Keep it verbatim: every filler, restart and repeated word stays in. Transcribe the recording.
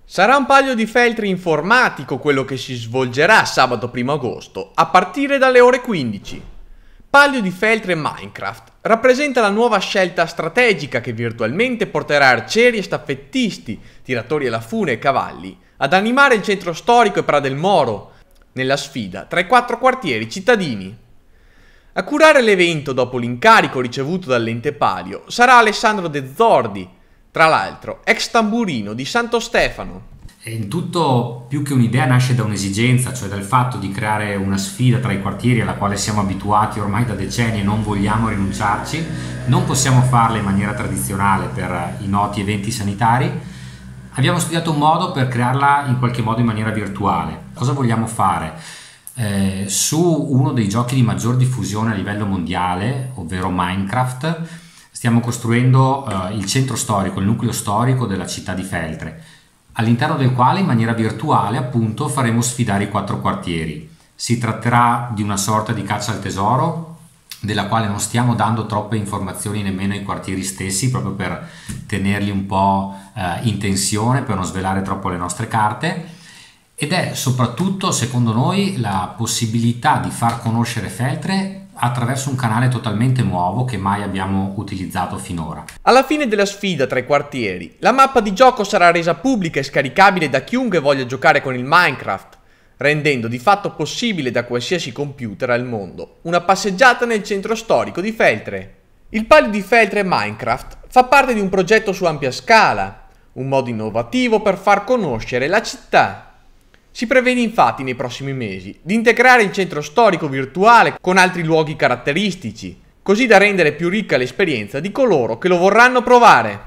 Sarà un palio di feltri informatico quello che si svolgerà sabato primo agosto a partire dalle ore quindici. Palio di feltre Minecraft rappresenta la nuova scelta strategica che virtualmente porterà arcieri e staffettisti, tiratori alla fune e cavalli ad animare il centro storico e Pra del Moro nella sfida tra i quattro quartieri cittadini. A curare l'evento dopo l'incarico ricevuto dall'ente Palio sarà Alessandro De Zordi, tra l'altro ex tamburino di Santo Stefano. In tutto, più che un'idea, nasce da un'esigenza, cioè dal fatto di creare una sfida tra i quartieri alla quale siamo abituati ormai da decenni e non vogliamo rinunciarci. Non possiamo farla in maniera tradizionale per i noti eventi sanitari. Abbiamo studiato un modo per crearla in qualche modo in maniera virtuale. Cosa vogliamo fare? Eh, su uno dei giochi di maggior diffusione a livello mondiale, ovvero Minecraft, stiamo costruendo eh, il centro storico, il nucleo storico della città di Feltre, all'interno del quale in maniera virtuale appunto faremo sfidare i quattro quartieri. Si tratterà di una sorta di caccia al tesoro, della quale non stiamo dando troppe informazioni nemmeno ai quartieri stessi, proprio per tenerli un po' eh, in tensione, per non svelare troppo le nostre carte, ed è soprattutto, secondo noi, la possibilità di far conoscere Feltre attraverso un canale totalmente nuovo che mai abbiamo utilizzato finora. Alla fine della sfida tra i quartieri, la mappa di gioco sarà resa pubblica e scaricabile da chiunque voglia giocare con il Minecraft, rendendo di fatto possibile da qualsiasi computer al mondo una passeggiata nel centro storico di Feltre. Il Palio di Feltre Minecraft fa parte di un progetto su ampia scala, un modo innovativo per far conoscere la città. Si prevede infatti nei prossimi mesi di integrare il centro storico virtuale con altri luoghi caratteristici, così da rendere più ricca l'esperienza di coloro che lo vorranno provare.